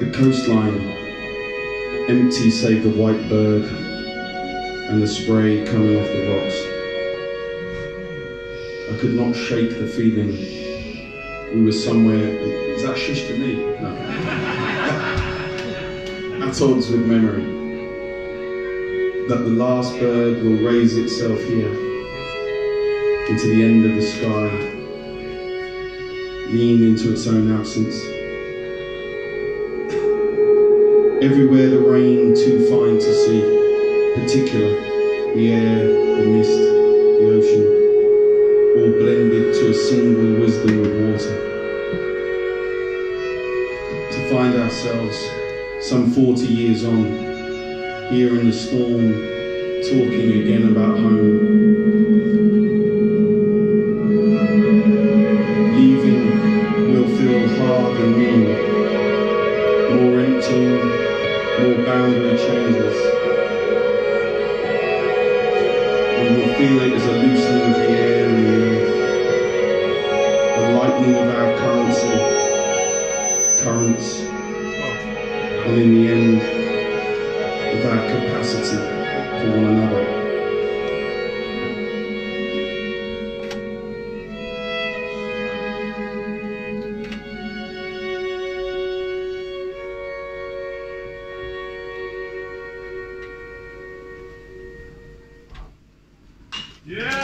The coastline, empty save the white bird and the spray coming off the rocks. I could not shake the feeling we were somewhere. Is that shish to me? No. At odds with memory. That the last bird will raise itself here into the end of the sky, lean into its own absence. Everywhere the rain too fine to see, particular, the air, the mist, the ocean, all blended to a single wisdom of water. To find ourselves, some 40 years on, here in the storm, talking again about home. Leaving will feel hard and mean, more empty, more boundary changes. We will feel it as a loosening of the air and the earth, the lightening of our currents, and in the end, of our capacity for one another. Yeah!